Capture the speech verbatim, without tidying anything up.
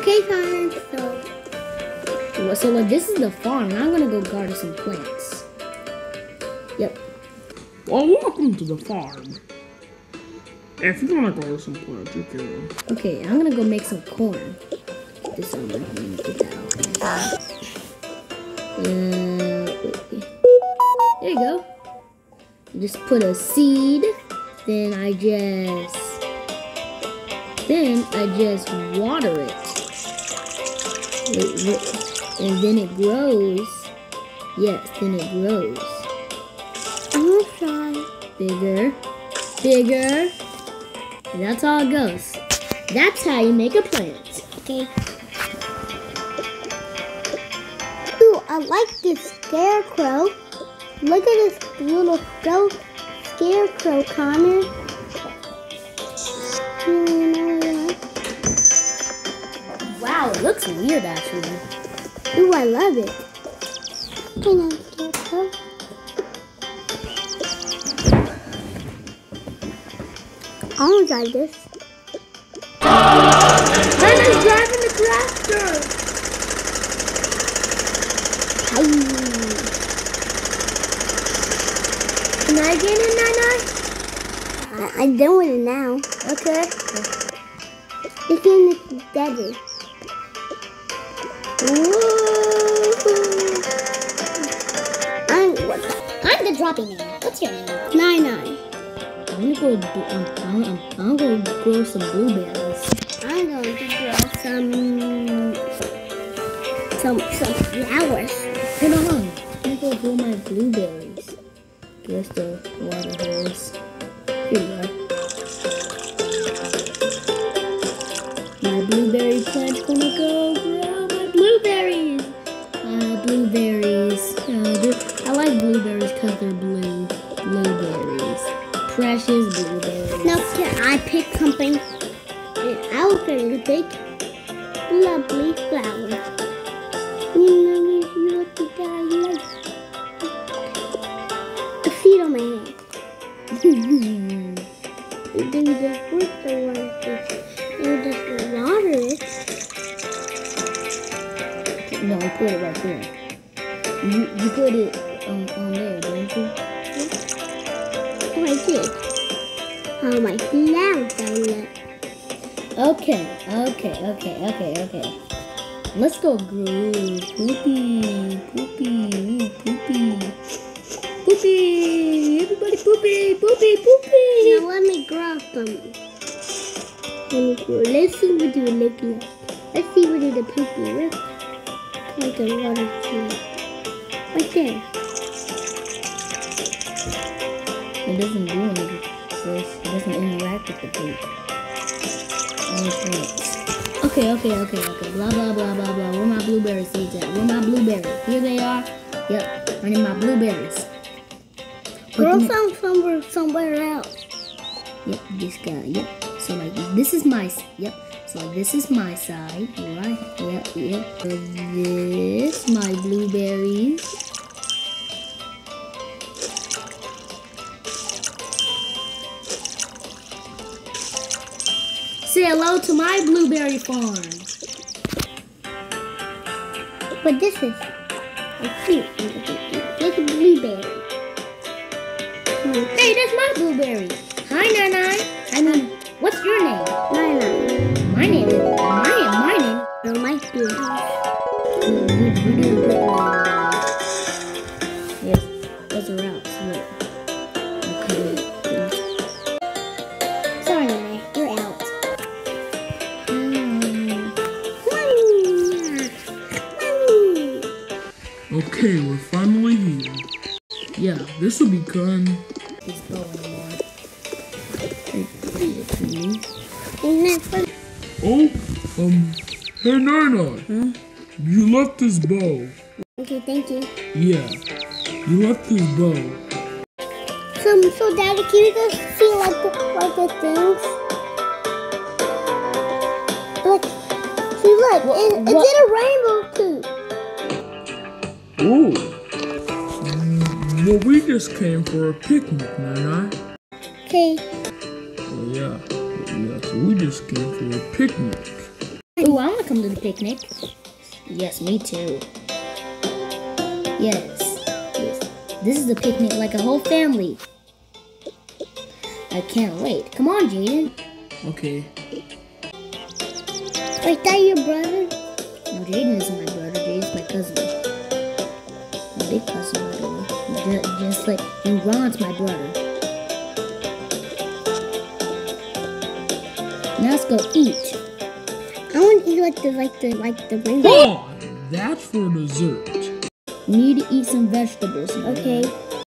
Okay, fine. So, Well, so like this is the farm, and I'm gonna go garden some plants. Yep. Well, welcome to the farm. If you wanna garden some plants, you can. Okay, I'm gonna go make some corn. Get this on. Let me get that out. Uh, wait. There you go. Just put a seed. Then I just. Then I just water it. Wait, wait. And then it grows. Yes, then it grows. I'm gonna try. Bigger, bigger. And that's how it goes. That's how you make a plant. Okay. Ooh, I like this scarecrow. Look at this little scar scarecrow, Connor. Wow, it looks weird actually. Ooh, I love it. Can I scarecrow? I want to try this. Nana's driving the tractor. Hi. Can I get in, Nana? I, I'm done with it now. Okay. This one is better. I'm, what, I'm the dropping man. What's your name? nyny. I'm gonna go. I'm, I'm, I'm gonna grow some blueberries. I'm going to grow some some some flowers. Hold on. I'm gonna go grow my blueberries. There's the water holes. Here you are. My blueberry plant's gonna go grow my blueberries. Uh, blueberries. Uh, I like blueberries because they're blue. Blueberries. Precious blueberries. Now, can I pick something? And I'll pick a big, lovely flower. You know, you look at that, I like a seed on my hand. You do the first one. You just water it. No, I put it right there. You you put it on, on there, don't you? Oh, I did. Oh, my flower down there. Okay, okay, okay, okay, okay. Let's go grow poopy, poopy, poopy, poopy. Everybody poopy, poopy, poopy. Now let me grow some. Let me grow. Let's see what it look like. Let's see what it poopy with. Like a water tree. Right there. It doesn't do anything. It doesn't interact with the poop. Only plants. Okay, okay, okay, okay. Blah, blah, blah, blah, blah. Where my blueberry seeds at? Where my blueberries? Here they are. Yep, running my blueberries. Grow some somewhere, somewhere else. Yep, this guy. Yep. So like this is my. Yep. So like this is my side. Right. Yep. Yep. So this my blueberries. Say hello to my blueberry farm. But this is a fruit. It's a blueberry. Hey, that's my blueberry. Hi, nyny. I mean, what's your name? nyny. My name is my my name. No, my blueberry. We, we do a good one. Yes, those are out. Okay. Sorry, nyny. You're out. Okay, we're finally here. Yeah, this will be fun. This bow anymore. Give it to me. Oh, um, hey nyny. Huh? You left this bow. Okay, thank you. Yeah, you left this bow. So, so Daddy, can you just see like the, like the things? Look, see, look, it, it's what? in a rainbow too. Ooh. Mm, well, we just came for a picnic, nyny. Okay. Oh, yeah, yeah. So we just came for a picnic. Ooh, Ooh, I want to come to the picnic. Yes, me too. Yes. Yes. This is a picnic like a whole family. I can't wait. Come on, Jaden. Okay. Is that your brother? No, Jaden isn't my brother. Jaden's my cousin. My big cousin, by the way. Just, just like, and Ron's my brother. Now let's go eat. I want to eat like the like the like the rainbow. Oh, that's for dessert. We need to eat some vegetables. Okay.